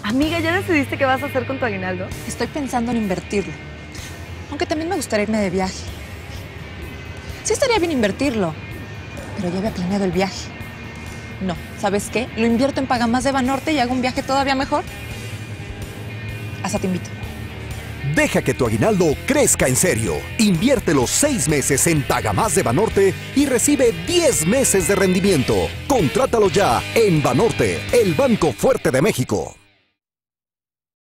Amiga, ¿ya decidiste qué vas a hacer con tu aguinaldo? Estoy pensando en invertirlo. Aunque también me gustaría irme de viaje. Sí estaría bien invertirlo, pero ya había planeado el viaje. No, ¿sabes qué? Lo invierto en Pagamás de Banorte y hago un viaje todavía mejor. Hasta te invito. Deja que tu aguinaldo crezca en serio. Inviértelo 6 meses en Pagamás de Banorte y recibe 10 meses de rendimiento. Contrátalo ya en Banorte, el banco fuerte de México.